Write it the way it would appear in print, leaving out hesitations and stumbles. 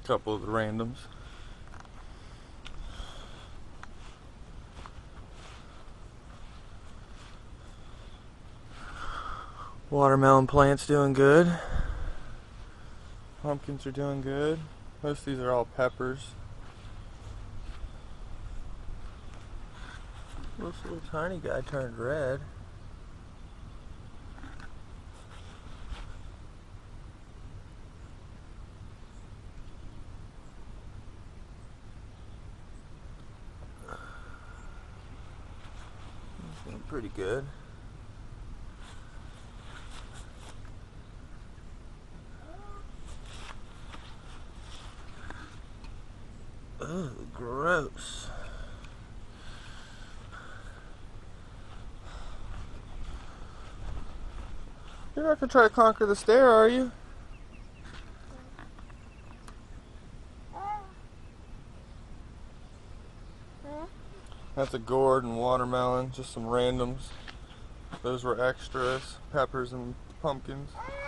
couple of the randoms. Watermelon plant's doing good. Pumpkins are doing good. Most of these are all peppers. This little tiny guy turned red. He's doing pretty good. Ugh, gross. You're not gonna try to conquer the stair, are you? That's a gourd and watermelon, just some randoms. Those were extras, peppers and pumpkins.